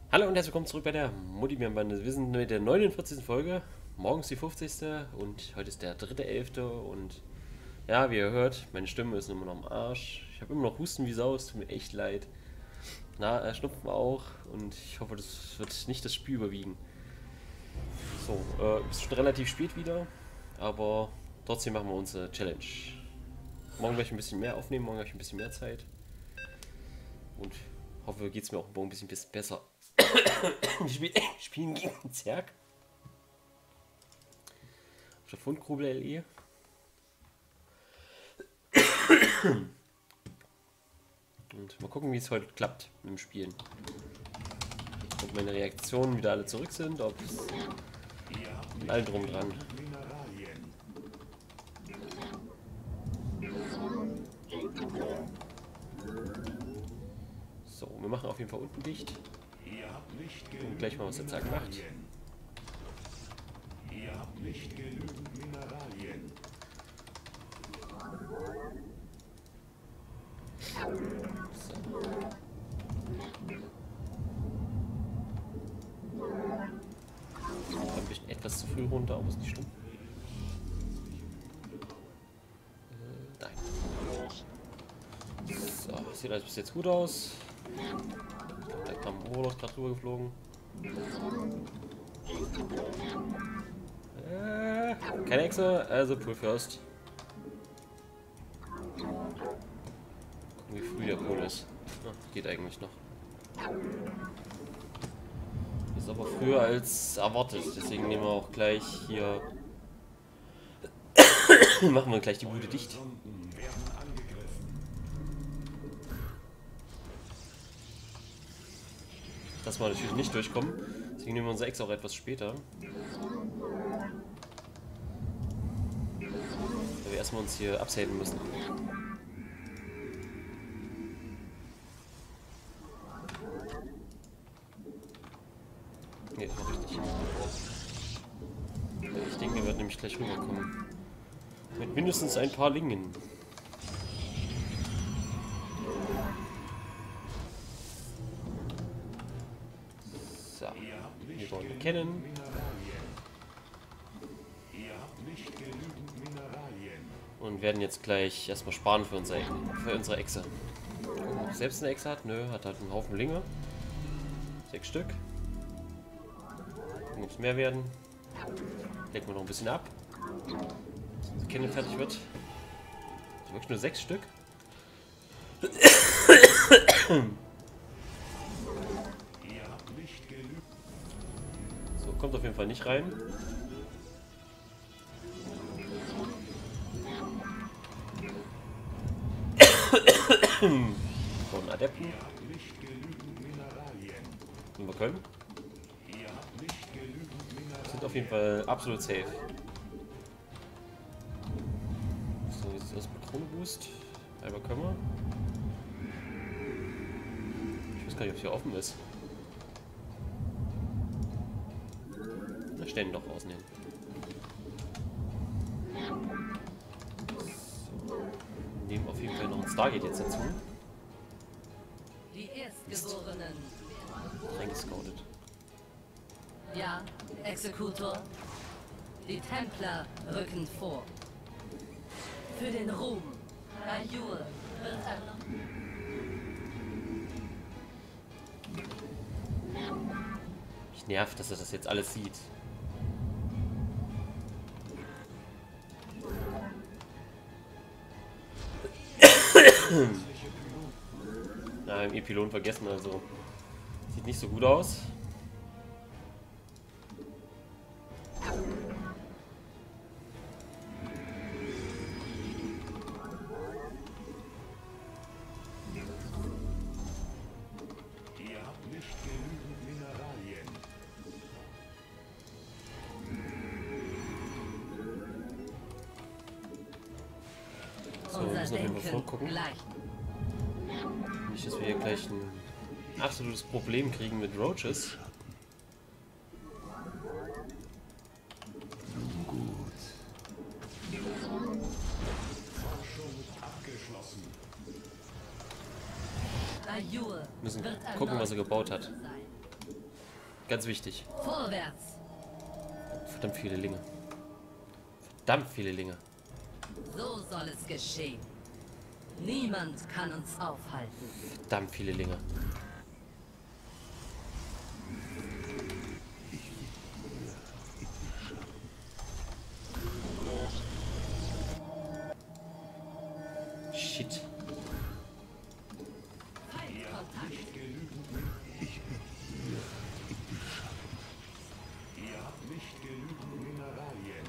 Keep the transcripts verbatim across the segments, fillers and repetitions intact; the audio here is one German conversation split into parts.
Hallo und herzlich willkommen zurück bei der Multimedia-Bande. Wir sind mit der neunundvierzigsten Folge, morgens die fünfzigste und heute ist der dritte elfte und ja, wie ihr hört, meine Stimme ist immer noch am Arsch. Ich habe immer noch Husten wie Sau, es tut mir echt leid. Na, äh, Schnupfen auch und ich hoffe, das wird nicht das Spiel überwiegen. So, äh, ist schon relativ spät wieder, aber trotzdem machen wir unsere Challenge. Morgen werde ich ein bisschen mehr aufnehmen, morgen habe ich ein bisschen mehr Zeit und hoffe, geht es mir auch morgen ein bisschen besser. Wir spielen, spielen gegen den Zerg. Auf der Fundgrube L E. Und mal gucken, wie es heute klappt mit dem Spielen. Ob meine Reaktionen wieder alle zurück sind, ob es allen drum dran. So, wir machen auf jeden Fall unten dicht. Und gleich mal, was der Zerg macht. Ihr habt nicht genügend Mineralien. So. Ein bisschen etwas zu früh runter, aber ist nicht schlimm. Äh, nein. So, sieht alles bis jetzt gut aus. Da kam ein Oberlord gerade drüber geflogen. Äh, keine Hexe, also Pool First. Gucken, wie früh der Pool ist. Ja, geht eigentlich noch. Ist aber früher als erwartet, deswegen nehmen wir auch gleich hier. Machen wir gleich die Bude dicht. Dass wir natürlich nicht durchkommen. Deswegen nehmen wir unser Ex auch etwas später. Weil wir erstmal uns hier absaven müssen. Ne, das mache ich nicht. Ich denke, er wird nämlich gleich rüberkommen. Mit mindestens ein paar Lingen. So, wir wollen erkennen. Und werden jetzt gleich erstmal sparen für unsere, für unsere Echse. Gucken, ob selbst eine Echse hat. Nö, hat halt einen Haufen Linge. Sechs Stück. Gucken, ob es mehr werden. Lenken wir noch ein bisschen ab. Bis unsere Kenne fertig wird. Also wirklich nur sechs Stück. So, kommt auf jeden Fall nicht rein. Von Adepten. Und wir können. Sind auf jeden Fall absolut safe. So, wie sieht das mit Krone Boost? Einmal können wir. Ich weiß gar nicht, ob es hier offen ist. Na, stellen doch rausnehmen. Nehmen auf jeden Fall noch ein Stargate jetzt dazu. Die Erstgeborenen. Reingescoutet. Ja, Exekutor. Die Templer rücken vor. Für den Ruhm. Ayur wird ernommen. Mich nervt, dass er das jetzt alles sieht. Ja, im E-Pylon vergessen, also sieht nicht so gut aus. Ihr habt nicht genügend Mineralien. So, wir Unser müssen auf jeden Fall Denken vorgucken. gleicht. Nicht, dass wir hier gleich ein absolutes Problem kriegen mit Roaches. Ayur Müssen wird gucken, was er erneut gebaut hat. sein. Ganz wichtig. Vorwärts. Verdammt viele Linge. Verdammt viele Linge. So soll es geschehen. Niemand kann uns aufhalten. Verdammt viele Linge. Shit. Feindkontakt. Ihr habt nicht genügend Mineralien.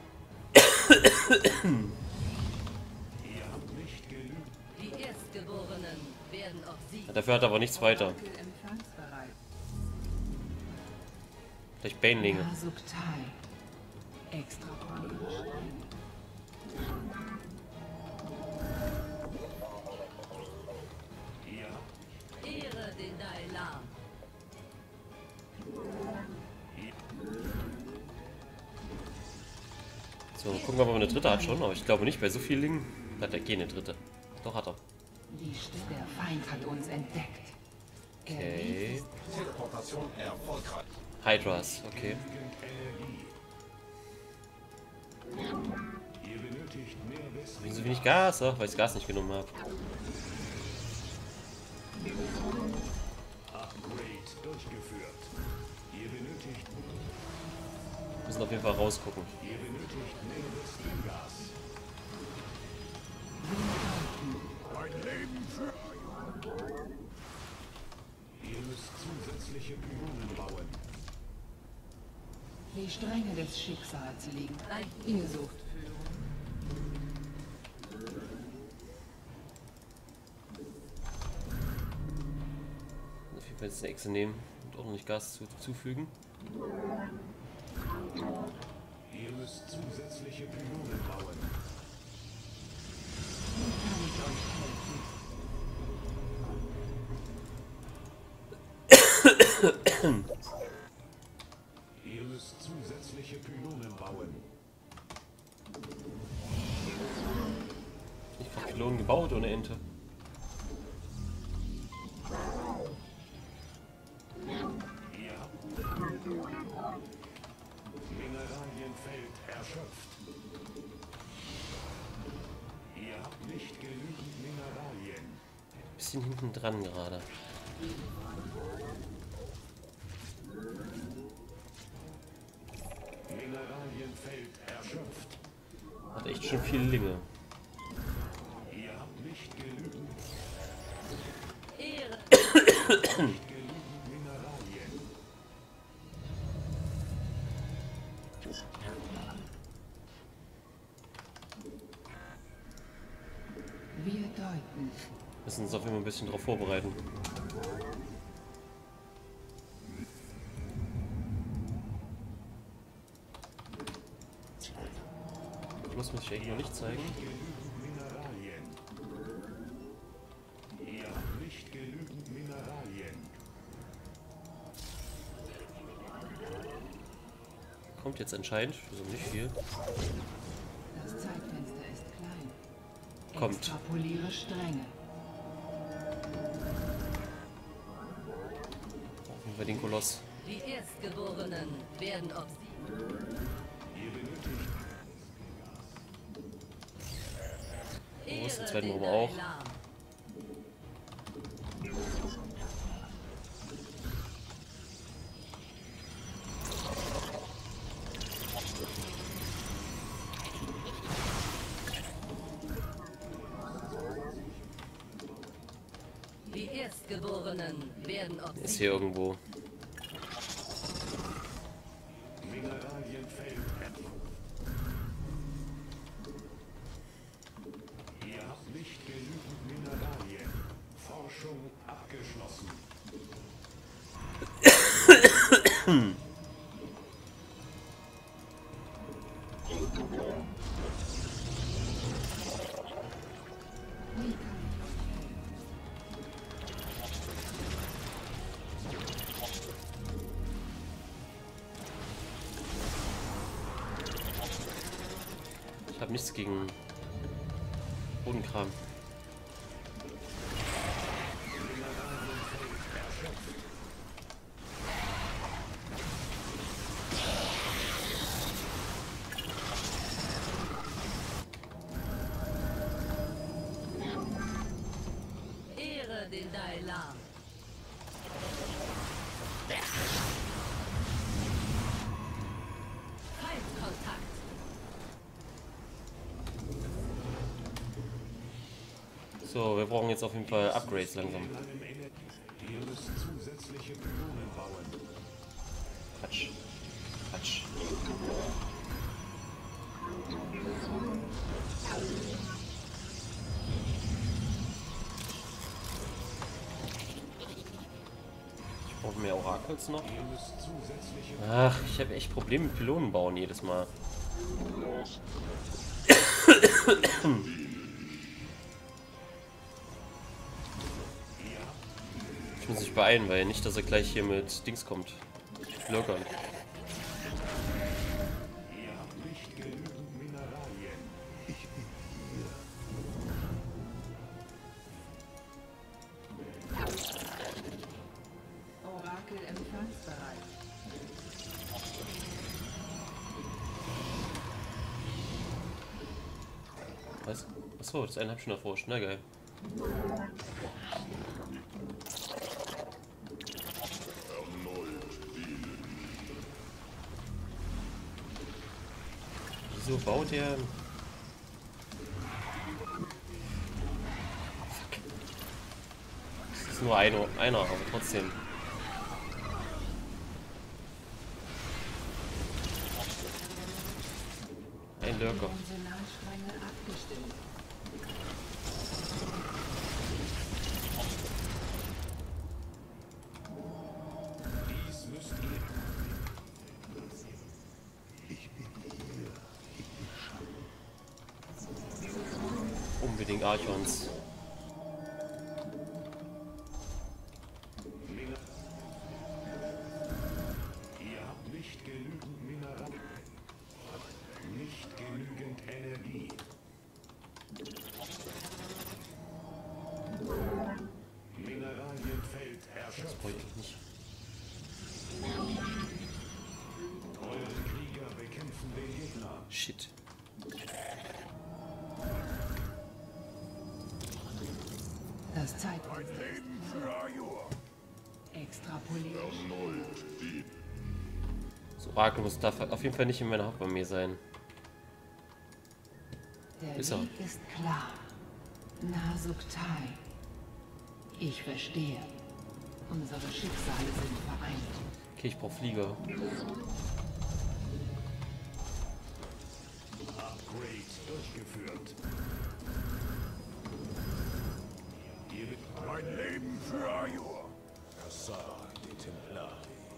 Ihr habt nicht genügend. Die Erstgeborenen werden auf sie. Dafür hat er aber nichts weiter. Empfangsbereit. Vielleicht Banelinge. Ja, subtil. Extra politisch. Ihr habt Ehre den Dailam. So, gucken wir mal, ob er eine dritte hat schon. Aber ich glaube nicht, bei so vielen Lingen hat er keine dritte. Doch, hat er. Die Stimme der Feind hat uns entdeckt. Der Okay. Weg ist Teleportation erfolgreich. Hydras, okay. Ihr benötigt mehr Wissen. Wieso so wenig Gas? Ach, weil ich das Gas nicht genommen habe. Upgrade durchgeführt. Ihr benötigt, Wir müssen auf jeden Fall rausgucken. ihr benötigt mehr Wissengas. Ihr müsst zusätzliche Pylonen bauen. die Stränge des Schicksals liegen. Ihr sucht Führung. Auf jeden Fall jetzt eine Echse nehmen und auch noch nicht Gas zu, zufügen. Ihr müsst zusätzliche Pylonen bauen. Kann ich euch helfen? Ihr müsst zusätzliche Pylonen bauen. Ich habe Pylonen gebaut ohne Ente. Ihr habt Mineralienfeld erschöpft. Ihr habt nicht genügend Mineralien. Bisschen hinten dran gerade. Mineralienfeld erschöpft. Hat echt schon viele Linge. Ihr habt nicht genügend, Ehre. nicht genügend Mineralien. Wir deuten. Müssen uns auf jeden Fall ein bisschen darauf vorbereiten. Bloß muss ich eigentlich noch nicht zeigen. Genügend Mineralien. Ihr habt nicht genügend Mineralien. Kommt jetzt entscheidend, also nicht viel. Das Zeitfenster ist klein. Kommt. Extrapoliere Stränge. Brauchen wir den Koloss. Die Erstgeborenen werden auf sie. Ihr benötigt Wo ist den Ehre zweiten den oben auch? Dailam. Die Erstgeborenen werden auf Ist sie. hier irgendwo. Mineralienfeld erschöpft. Ihr habt nicht genügend Mineralien. Forschung abgeschlossen. Ich habe nichts gegen Bodenkram. den Dailan. Feindkontakt. So, wir brauchen jetzt auf jeden Fall Upgrades langsam. Ihr müsst zusätzliche Pylonen bauen. Quatsch. Quatsch. Ich brauche mehr Orakels noch. Ihr müsst zusätzliche Ach, ich habe echt Probleme mit Pylonen bauen jedes Mal. Ich muss mich beeilen, weil nicht, dass er gleich hier mit Dings kommt. Lurkern. Ihr habt nicht genügend Mineralien. Ich bin Orakel empfangsbereit. Was? Achso, das eine hab ich schon erforscht. Na geil. Wieso baut er? Fuck. Das ist nur einer, einer, aber trotzdem. Ein Lurker. Konsonanstränge abgestimmt. Dies müsst ihr. Unbedingt Archons. Miner ihr habt nicht genügend Mineralien. Nicht genügend Energie. Mineralienfeld erschöpft. Wollte ich nicht. Eure Krieger bekämpfen den Gegner. Shit. Das Zeitfenster extrapoliert. Das Orakel muss darf auf jeden Fall nicht in meiner Hauptarmee sein. Der Ist er. Weg ist klar. Nasuktai. Ich verstehe. Unsere Schicksale sind vereint. Okay, ich brauche Flieger. Upgrade durchgeführt. Ihr mit mein Leben für Ajur. Kassar, die Templari.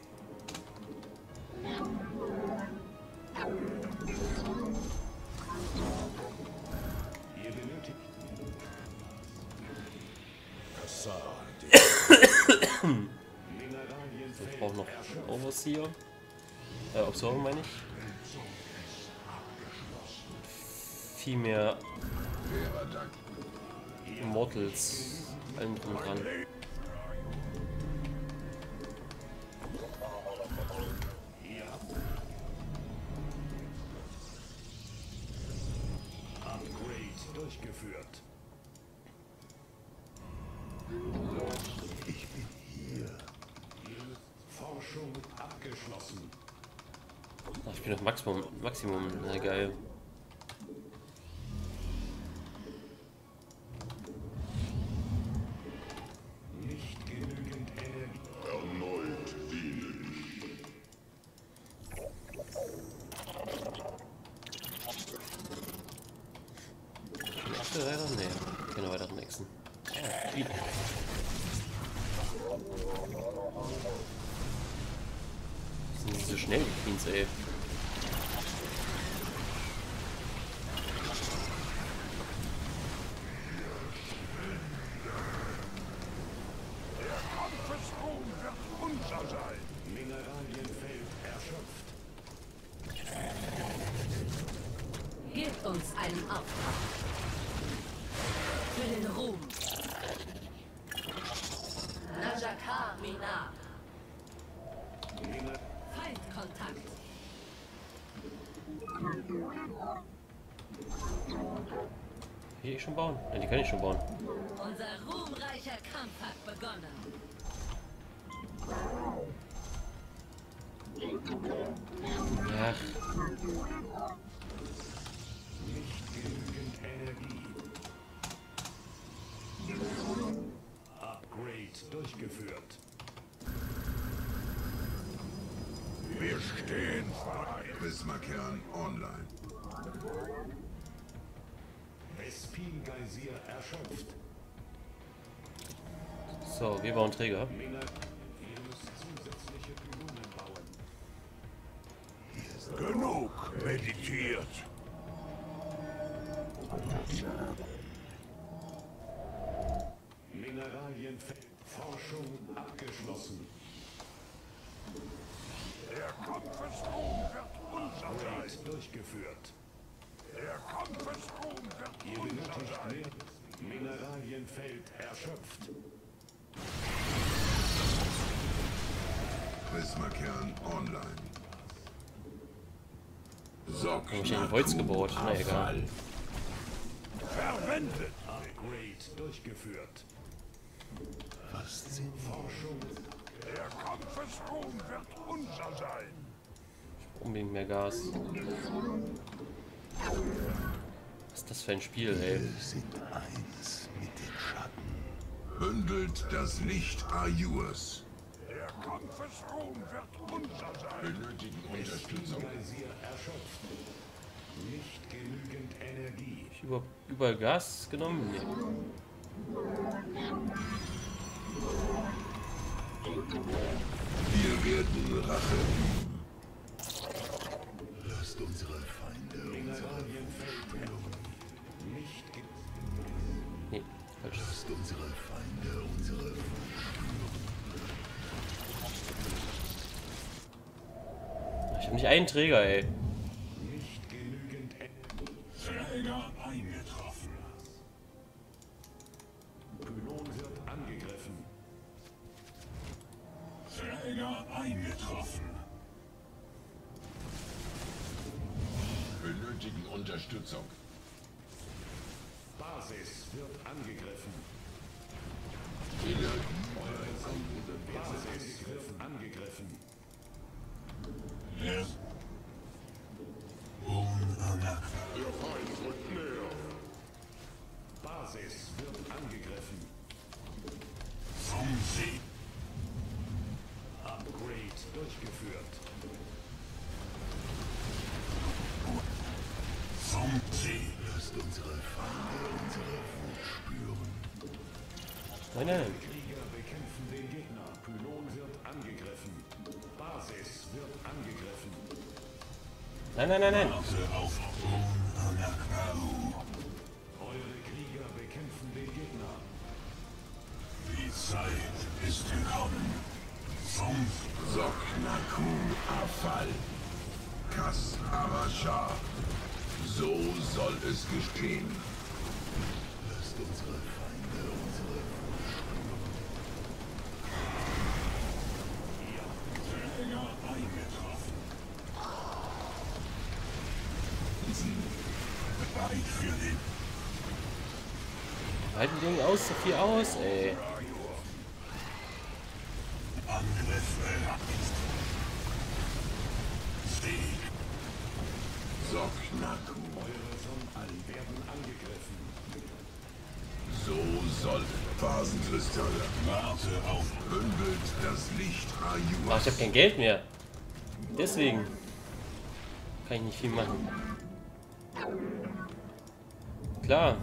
Ihr benötigt Kassar, die Mineralienfeld Ich brauche noch erschöpft. Overseer. Äh, Observer meine ich. Viel mehr Immortals. Allen drum und dran. Upgrade durchgeführt. Ich bin hier. Forschung abgeschlossen. Ach, ich bin auf Maximum. Maximum. Na geil. Nicht genügend Energie. Achse weiter? Nee. Keine weiteren Echsen. Ah, wieder. Sind die so schnell, die Queens, ey. Mineralienfeld erschöpft. Gebt uns einen Auftrag. Für den Ruhm. Najakar Minar. Miner Feindkontakt. Hier schon bauen? Ja, die kann ich schon bauen. Unser ruhmreicher Kampf hat begonnen. Ach. Nicht genügend Energie. Upgrade durchgeführt. Wir stehen frei. Prismakern online. Vespin-Geysir erschöpft. So, wir bauen Träger. Miner, ihr müsst zusätzliche Pylonen bauen. Genug meditiert. Mineralienfeld. Forschung abgeschlossen. Der Kampfesruhm wird unser Upgrade sein. durchgeführt. Der Kampfesruhm Ihr wird unser benötigt sein. mehr. Mineralienfeld erschöpft. Prismakern online. Hab ich in Holz gebaut? Na egal. Verwendet. Upgrade durchgeführt. Faszinierend. Forschung. Der Kampfesruhm wird unser sein. Unbedingt mehr Gas. Was ist das für ein Spiel, ey? Sind eins mit den Schatten. Bündelt das Licht Ayurs. Der Kampfesruhm wird unser sein. Benötigen Unterstützung. Geysir erschöpft. Nicht genügend Energie. Ich über, überall Gas genommen? Nee. Wir werden Rache üben. Lasst unsere Feinde Mineralienfeld nicht ge Nee, falsch. Lasst unsere Feinde unsere Ich habe nicht einen Träger, ey. nicht genügend Energie. Träger eingetroffen. Pylon wird angegriffen. Träger eingetroffen. Benötigen Unterstützung. Basis wird angegriffen. Energie. Basis wird angegriffen. Basis wird angegriffen. Upgrade durchgeführt. Lasst unsere Feinde unsere Wut spüren. Nein, nein. Krieger bekämpfen den Gegner. Pylon wird angegriffen. Basis wird angegriffen. Nein, nein, nein, nein. Eure Krieger bekämpfen den Gegner. Die Zeit ist gekommen. Soknaku Afal. Kas Arasha. So soll es geschehen. Lasst unsere Feinde unsere Wut spüren. Träger eingetroffen. Bereit für den Halten die Dinge aus, so viel aus, ey. Angriff erlaubt. Sieg. Soknaku. Eure Sonden werden angegriffen. So soll Phasenkristalle. Warte auf. Bündelt das Licht Ach, ich Ayurs. habe kein Geld mehr. Deswegen kann ich nicht viel machen. Klar.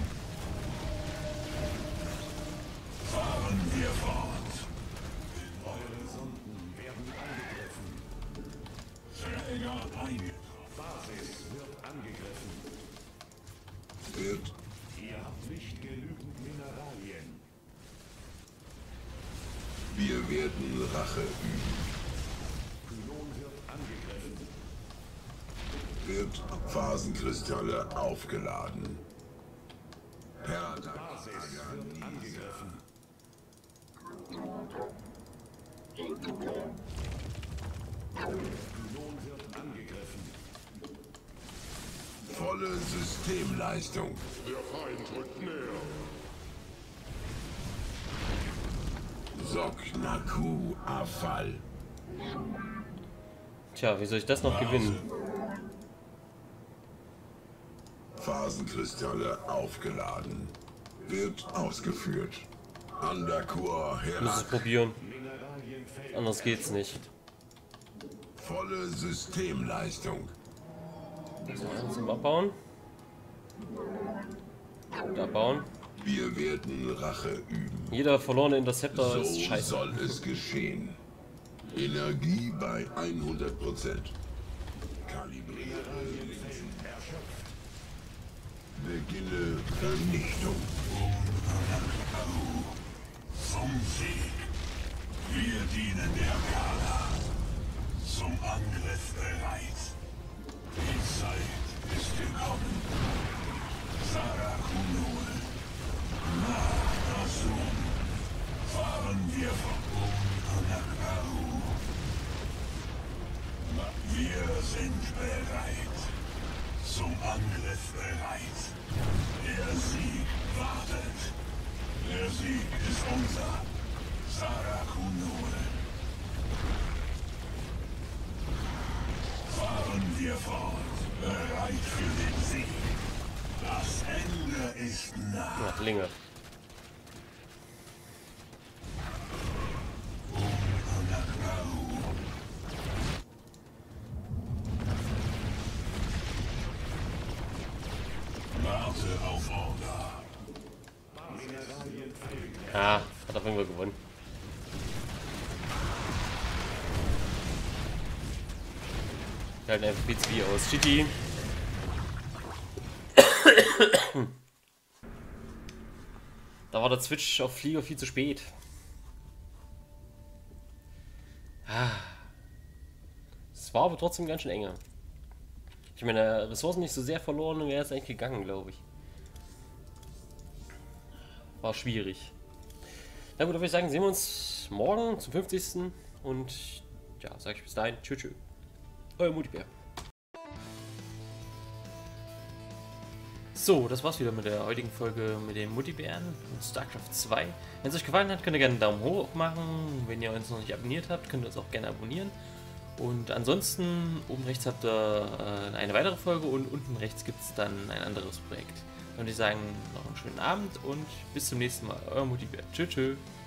Fahren wir fort. Eure Sonden werden angegriffen. Träger eingetroffen. Basis wird angegriffen. Wird Ihr habt nicht genügend Mineralien. Wir werden Rache üben. Pylon wird angegriffen. Wird Phasenkristalle aufgeladen. Perda. Basis wird angegriffen. Pylon wird angegriffen. Volle Systemleistung. Der Feind rückt näher. Soknaku Afall. Tja, wie soll ich das noch gewinnen? Phasenkristalle aufgeladen. Wird ausgeführt. Undercore Ich muss es Herak. probieren. Anders geht's nicht. Volle Systemleistung. So, zum Abbauen. Und abbauen. Wir werden Rache üben. Jeder verlorene Interceptor So ist scheiße. soll es geschehen. Energie bei hundert Prozent. Kalibriere. Beginne Vernichtung. Zum Sieg. Wir dienen der Kala. Zum Angriff bereit. Die Zeit ist gekommen. Sarakunul. Nachasum. Fahren wir von Unkanakaru. Wir sind bereit. Zum Angriff bereit. Der Sieg wartet. Der Sieg ist unser. Sarakunul. Fahren wir fort. Bereit für den Sieg. Das Ende ist nah. Ach, Linge. Warte auf Order. Ah, hat auf jeden Fall gewonnen. Wir halten einfach B zwei aus. G G. Da war der Switch auf Flieger viel zu spät. Ah. Es war aber trotzdem ganz schön enger. Ich meine, Ressourcen nicht so sehr verloren und wäre es eigentlich gegangen, glaube ich. War schwierig. Na gut, dann würde ich sagen, sehen wir uns morgen zum fünfzigsten Und ja, sage ich bis dahin. Tschüss, tschüss. Euer Multiplayer. So, das war's wieder mit der heutigen Folge mit den Multibären und StarCraft zwei. Wenn es euch gefallen hat, könnt ihr gerne einen Daumen hoch machen. Wenn ihr uns noch nicht abonniert habt, könnt ihr uns auch gerne abonnieren. Und ansonsten, oben rechts habt ihr äh, eine weitere Folge und unten rechts gibt es dann ein anderes Projekt. Dann würde ich sagen, noch einen schönen Abend und bis zum nächsten Mal. Euer Multibär. Tschüss, tschüss.